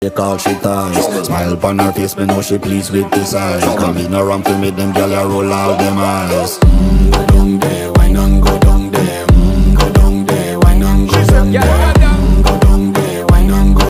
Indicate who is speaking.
Speaker 1: Take all she ties. Smile upon her face, me know she pleased with this eye. Come in around to make them gyal a roll out them eyes. Go down there.